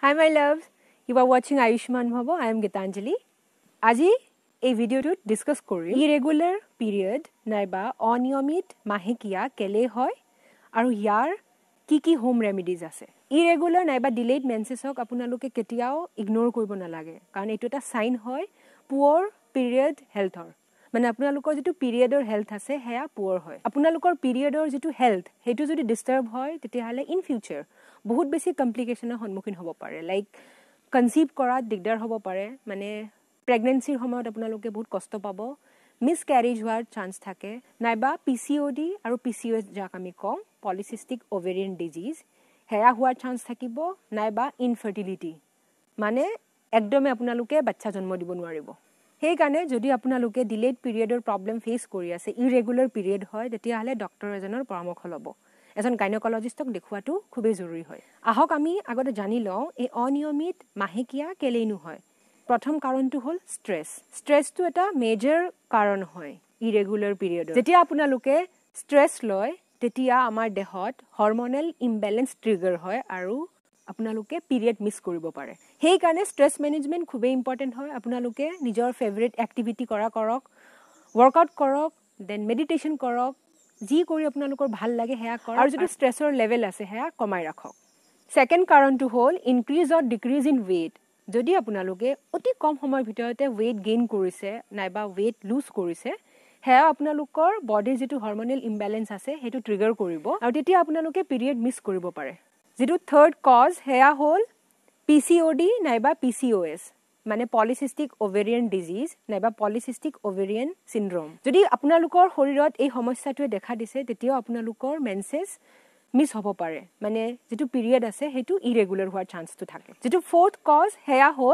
Hi my loves, you are watching Ayushman Bhavo. I am Gitanjali. আজি এই ভিডিওটোত discuss কৰিম ইৰেগুলাৰ পিৰিয়ড নাইবা অনিয়মিত মাহেকিয়া কেলে হয় আৰু ইয়াৰ কি হোম ৰেমেডিজ আছে। ইৰেগুলাৰ নাইবা ডিলেড মেন্সেছক আপোনালোকে কেতিয়াও ইগনোৰ কৰিব নালাগে কাৰণ এইটো এটা সাইন হয় পুৱাৰ পিৰিয়ড হেলথৰ। মানে আপোনালোকৰ যেটো পিৰিয়ডৰ হেলথ আছে হেয়া পুৱাৰ হয়। আপোনালোকৰ পিৰিয়ডৰ যেটো হেলথ হেতু যদি ডিস্টার্ব হয় তেতিয়াহলে ইন ফিউচাৰ বহুত বেছি কমপ্লিকেশনৰ সন্মুখীন হ'ব পাৰে। লাইক কনসিভ কৰাত দিগদাৰ হ'ব পাৰে, মানে প্ৰেগনেন্সিৰ সময়ত আপোনালোকে বহুত কষ্ট পাব, মিসক্যাৰেজ হোৱাৰ চান্স থাকে, নাইবা পিসিওডি আৰু পিসিওএস যাক আমি কওঁ পলিসিস্টিক ওভেৰিয়ান ডিজিজ হেয়া হোৱাৰ চান্স থাকিব, নাইবা ইনফাৰ্টিলিটি মানে একদমে আপোনালোকে বাচ্চা জন্ম দিব নোৱাৰিব। সেই কাৰণে যদি আপোনালোকে ডিলেড পিৰিয়ডৰ প্ৰবলেম ফেস কৰি আছে, ইৰেগুলাৰ পিৰিয়ড হয়, তেতিয়াহলে ডক্টৰ এজনৰ পৰামৰ্শ ল'ব। এজন গাইনকলজিষ্টক দেখুৱাটো খুবেই জৰুৰী হয়। আহক আমি আগতে জানি লওঁ এই অনিয়মিত মাহেকিয়া কেলেইনো হয়। প্ৰথম কাৰণটো হ'ল ষ্ট্ৰেছ। ষ্ট্ৰেছটো এটা মেজৰ কাৰণ হয় ইৰেগুলাৰ পিৰিয়ডৰ। যেতিয়া আপোনালোকে ষ্ট্ৰেছ লয় তেতিয়া আমাৰ দেহত হৰমনেল ইমবেলেন্স ট্ৰিগাৰ হয় আৰু আপোনালোকে পিৰিয়ড মিস কৰিব পাৰে। সেই কাৰণে ষ্ট্ৰেছ মেনেজমেন্ট খুবেই ইম্পৰ্টেন্ট হয়। আপোনালোকে নিজৰ ফেভাৰিট এক্টিভিটি কৰক, ৱৰ্কআউট কৰক, দেন মেডিটেশ্যন কৰক, যি কৰি আপোনালোকৰ ভাল লাগে হেয়া কৰক আৰু যেটো ষ্ট্ৰেছৰ লেভেল আছে হেয়া কমাই ৰাখক। সেকেন্ড কাৰণটো হ'ল increase or decrease in weight. যদি আপোনালোকে অতি কম সময়ৰ ভিতৰতে ৱেট গেইন কৰিছে নাইবা ৱেট লুজ কৰিছে হেয়া আপোনালোকৰ বডিৰ যেটো হৰমনেল ইমবেলেন্স আছে হেতু ট্ৰিগাৰ কৰিব আৰু তেতিয়া আপোনালোকে পিৰিয়ড মিস কৰিব পাৰে। যেটো থাৰ্ড কজ হেয়া হ'ল পিসিওডি নাইবা পিসিওএস মানে পলিসিস্টিক ওভেৰিয়ান ডিজিজ নাইবা পলিসিস্টিক ওভেৰিয়ান সিনড্ৰোম। যদি আপোনালোকৰ শৰীৰত এই সমস্যাটোৱে দেখা দিছে তেতিয়াও আপোনালোকৰ মেন্সেছ মিস হ'ব পাৰে, মানে যেটো পিৰিয়ড আছে হেতু ইৰেগুলাৰ হোৱাৰ চান্সটো থাকে। যেটো ফোৰ্থ কজ হেয়া হ'ল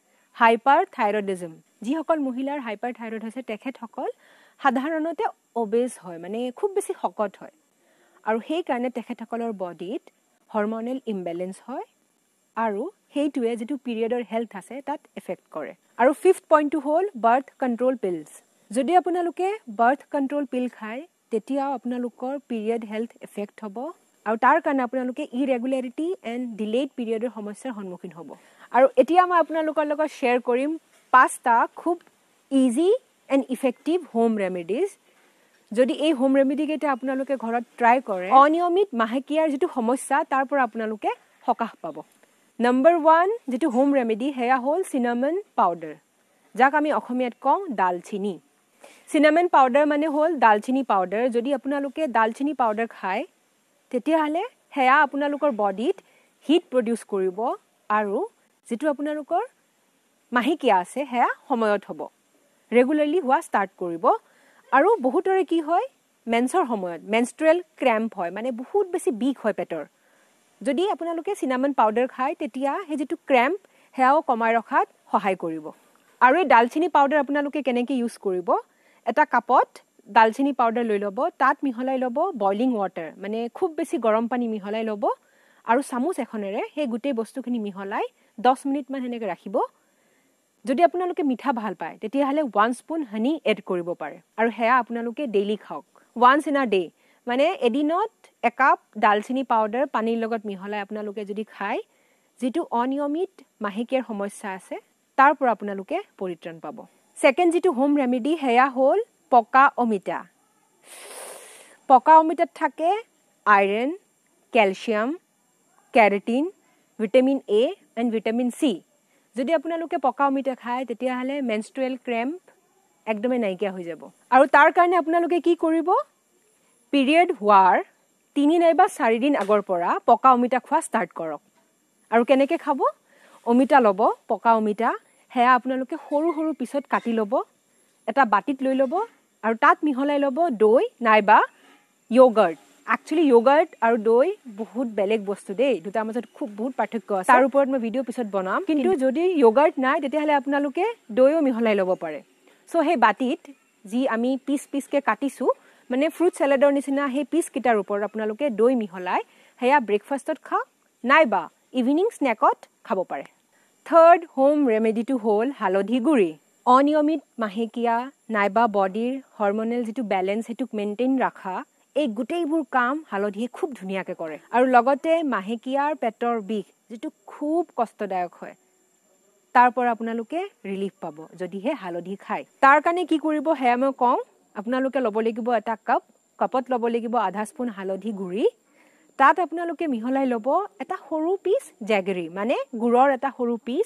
হাইপাৰথাইৰয়ডিজম। যিসকল মহিলাৰ হাইপাৰথাইৰয়ড হৈছে তেখেতসকল সাধাৰণতে ওবেজ হয়, মানে খুব বেছি শকত হয় আৰু সেই কাৰণে তেখেতসকলৰ বডিত হৰমনেল ইমবেলেন্স হয় আৰু হেইটোৱে যেটো পিৰিয়ডৰ হেলথ আছে তাত এফেক্ট কৰে। আৰু ফিফথ পইণ্টটো হ'ল বাৰ্থ কন্ট্ৰোল পিলছ। যদি আপোনালোকে বাৰ্থ কন্ট্ৰোল পিল খায় তেতিয়াও আপোনালোকৰ পিৰিয়ড হেলথ এফেক্ট হ'ব আৰু তাৰ কাৰণে আপোনালোকে ইৰেগুলাৰিটি এণ্ড ডিলেড পিৰিয়ডৰ সমস্যাৰ সন্মুখীন হ'ব। আৰু এতিয়া মই আপোনালোকৰ লগত শ্বেয়াৰ কৰিম 5টা খুব easy and effective home remedies. যদি এই হোম ৰেমেডি কেইটা আপোনালোকে ঘৰত ট্ৰাই কৰে অনিয়মিত মাহেকিয়াৰ যেটো সমস্যা তাৰ পৰা আপোনালোকে সকাহ পাব। নম্বৰ 1 যেটো হোম ৰেমেডি হেয়া হ'ল চিনামন পাউডাৰ, যাক আমি অসমীয়াত কওঁ দালচিনি। চিনামন পাউডাৰ মানে হ'ল দালচিনি পাউডাৰ। যদি আপোনালোকে দালচিনি পাউডাৰ খায় তেতিয়াহলে হেয়া আপোনালোকৰ বডিত হিট প্ৰডিউস কৰিব আৰু যেটো আপোনালোকৰ মাহেকিয়া আছে হেয়া সময়ত হ'ব, ৰেগুলাৰলি হোৱা ষ্টাৰ্ট কৰিব। আৰু বহুতৰে কি হয় মেন্সৰ সময়ত মেনষ্ট্ৰুৱেল ক্ৰেম্প হয়, মানে বহুত বেছি বিষ হয় পেটৰ। যদি আপোনালোকে চিনামন পাউডাৰ খায় তেতিয়া হে যেটো ক্ৰেম্প হেয়াও কমাই ৰখাত সহায় কৰিব। আৰু এই দালচিনি পাউডাৰ আপোনালোকে কেনেকৈ ইউজ কৰিব, এটা কাপত দালচিনি পাউডাৰ লৈ ল'ব, তাত মিহলাই ল'ব বইলিং ৱাটাৰ, মানে খুব বেছি গৰম পানী মিহলাই ল'ব আৰু চামুচ এখনেৰে সেই গোটেই বস্তুখিনি মিহলাই 10 মিনিট মান হেনেকৈ ৰাখিব। যদি আপোনালোকে মিঠা ভাল পায় তেতিয়াহলে 1 স্পুন হানি এড কৰিব পাৰে আৰু হেয়া আপোনালোকে ডেইলি খাওক, ওয়ান্স ইন আ ডে। মানে এদিনত একাপ দালচিনি পাউডাৰ পানীৰ লগত মিহলাই আপোনালোকে যদি খায় যেটো অনিয়মিত মাহেকিয়াৰ সমস্যা আছে তাৰ পৰা আপোনালোকে পৰিত্ৰাণ পাব। সেকেন্ড যেটো হোম ৰেমেডি হেয়া হ'ল পকা অমিতা। পকা অমিতাত থাকে iron, calcium, keratin, vitamin A and vitamin C. যদি আপোনালোকে পকা অমিতা খায় তেতিয়াহলে মেনষ্ট্ৰুৱেল ক্ৰেম্প একদমে নাইকিয়া হৈ যাব। আৰু তাৰ কাৰণে আপোনালোকে কি কৰিব, পিৰিয়ড হোৱাৰ 3 নাইবা 4 দিন আগৰ পৰা পকা অমিতা খোৱা ষ্টাৰ্ট কৰক। আৰু কেনেকৈ খাব, অমিতা ল'ব, পকা অমিতা হেয়া আপোনালোকে সৰু সৰু পিছত কাটি ল'ব, এটা বাটিত লৈ ল'ব আৰু তাত মিহলাই ল'ব দৈ নাইবা ইয়োগাৰ্ট। একচুয়ালি ইয়োগাৰ্ট আৰু দৈ বহুত বেলেগ বস্তু দেই, দুটাৰ মাজত বহুত পাৰ্থক্য আছে। তাৰ ওপৰত মই ভিডিঅ' পিছত বনাম, কিন্তু যদি ইয়োগাৰ্ট নাই তেতিয়াহলে আপোনালোকে দৈও মিহলাই ল'ব পাৰে। সো সেই বাটিত যি আমি পিচকে কাটিছো মানে ফ্ৰুট সালাডৰ নিচিনা সেই পিচ কিটাৰ ওপৰত আপোনালোকে দৈ মিহলাই হেয়া ব্ৰেকফাষ্টত খাওক নাইবা ইভিনিং স্নেকত খাব পাৰে। থাৰ্ড হোম ৰেমেডিটো হ'ল হালধি গুড়ি। অনিয়মিত মাহেকিয়া নাইবা বডিৰ হৰমনেল যেটো বেলেন্স হেতুক মেইনটেইন ৰাখা এই গোটেইবোৰ কাম হালধিয়ে খুব ধুনীয়াকৈ কৰে আৰু লগতে মাহেকীয়াৰ পেটৰ বিষ যেটো খুব কষ্টদায়ক হয় তাৰ পৰা আপোনালোকে ৰিলিফ পাব যদিহে হালধি খায় তাৰ কাৰণে কি কৰিব হেয়া মই কওঁ আপোনালোকে ল'ব লাগিব এটা কাপত ল'ব লাগিব আধা স্পুন হালধি গুৰি তাত আপোনালোকে মিহলাই ল'ব এটা সৰু পিস জেগৰী মানে গুৰৰ এটা সৰু পিস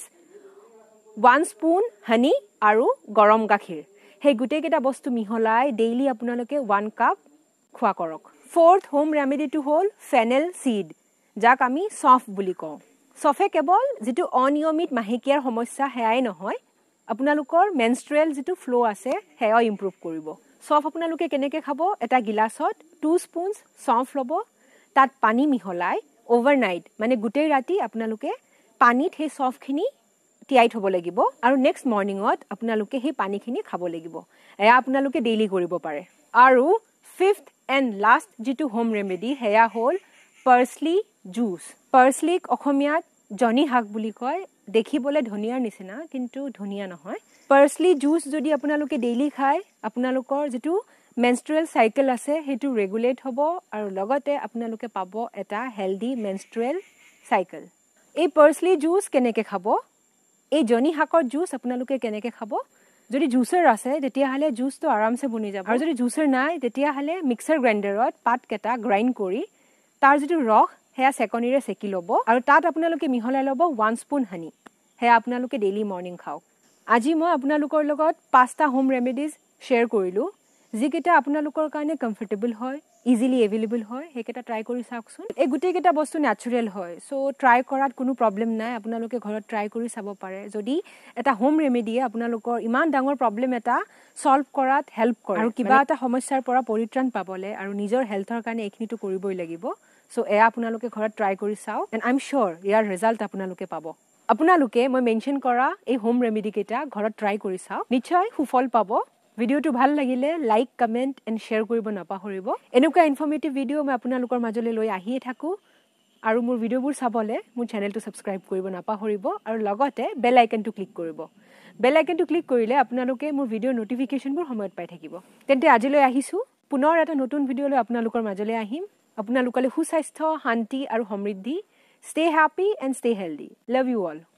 1 স্পুন হানি আৰু গৰম গাখীৰ সেই গুটেই কেটা বস্তু মিহলাই ডেইলি আপোনালোকে 1 কাপ খোৱা কৰক fourth home remedy to hall fennel seed যাক আমি সফ বুলি কওঁ সফে কেৱল যেটো অনিয়মিত মাহেকীয়াৰ সমস্যা হেয়াই নহয় আপোনালোকৰ মেনষ্ট্ৰুৱেল যেটো ফ্লো আছে হেয়া ইমপ্ৰুভ কৰিব সফ আপোনালোকে কেনেকৈ খাব এটা গিলাসত 2 স্পুন সফ ল'ব তাত পানী মিহলাই ওভাৰনাইট মানে গুটেই ৰাতি আপোনালোকে পানীত সেই সফখিনি তিয়াই থব লাগিব আৰু নেক্সট মৰ্নিংত আপোনালোকে সেই পানীখিনি খাব লাগিব এয়া আপোনালোকে ডেইলি কৰিব পাৰে আৰু fifth and last যেটো হোম ৰেমেডি হেয়া হল পাৰ্সলি জুস পাৰ্সলিক অসমীয়াত জনি হাক বুলি কয় দেখিবলৈ ধনিয়াৰ নিচিনা কিন্তু ধনিয়া নহয় পাৰ্সলি জুস যদি আপোনালোকে ডেইলি খায় আপোনালোকৰ যেটো মেনষ্ট্ৰুৱেল সাইকেল আছে হেতু ৰেগুলেট হ'ব আৰু লগতে আপোনালোকে পাব এটা হেলদি মেনষ্ট্ৰুৱেল সাইকেল এই পাৰ্সলি জুস কেনেকৈ খাব এই জনি হাকৰ জুস আপোনালোকে কেনেকৈ খাব যদি জুসাৰ আছে তেতিয়া হলে জুসটো আৰামসে বনি যাব আৰু যদি জুসাৰ নাই তেতিয়া হলে মিক্সাৰ গ্ৰাইণ্ডাৰত পাত কেটা গ্ৰাইণ্ড কৰি তাৰ যেটো ৰস হেয়া সেকনিৰে সেকি ল'ব আৰু তাত আপোনালোকে মিহলাই ল'ব 1 স্পুন হানি হেয়া আপোনালোকে ডেইলি মৰ্নিং খাওক আজি মই আপোনালোকৰ লগত 5টা হোম ৰেমেডিজ শেয়াৰ কৰিলো যিকেটা আপোনালোকৰ কাৰণে কমফৰ্টেবল হয় ইজিলি এভেইলেবল হয় হেকেটা ট্ৰাই কৰি চাওকচোন এই গুটেই কেটা বস্তু ন্যাচাৰাল হয় সো ট্ৰাই কৰাত কোনো প্ৰবলেম নাই আপোনালোকে ঘৰত ট্ৰাই কৰি চাব পাৰে যদি এটা হোম ৰেমেডিয়ে আপোনালোকৰ ইমান ডাঙৰ প্ৰবলেম এটা সলভ কৰাত হেল্প কৰে আৰু কিবা এটা সমস্যাৰ পৰা পৰিত্ৰাণ পাবলে আৰু নিজৰ হেলথৰ কাৰণে এইখিনিটো কৰিবই লাগিব সো এয়া আপোনালোকে ঘৰত ট্ৰাই কৰি চাওক এণ্ড আই এম শিওৰ ইয়াৰ ৰিজাল্ট আপোনালোকে পাব আপোনালোকে মই মেনশন কৰা এই হোম ৰেমেডি কেটা ঘৰত ট্ৰাই কৰি চাওক নিশ্চয় সুফল পাব ভিডিওটো ভাল লাগিলে লাইক কমেন্ট এণ্ড শেয়াৰ কৰিব নাপাহৰিব এনেকুৱা ইনফৰ্মেটিভ ভিডিও মই আপোনালোকৰ মাজলৈ লৈ আহিয়ে থাকো আৰু মোৰ ভিডিওবোৰ চাবলে মোৰ চেনেলটো সাবস্ক্ৰাইব কৰিব নাপাহৰিব আৰু লগতে বেল আইকনটো ক্লিক কৰিব বেল আইকনটো ক্লিক কৰিলে আপোনালোকে মোৰ ভিডিও নটিফিকেশনবোৰ সময়ত পাই থাকিব তেন্তে আজিলৈ আহিছো পুনৰ এটা নতুন ভিডিও লৈ আপোনালোকৰ মাজলৈ আহিম আপোনালোকলৈ সুস্বাস্থ্য শান্তি আৰু সমৃদ্ধি stay happy and stay healthy love you all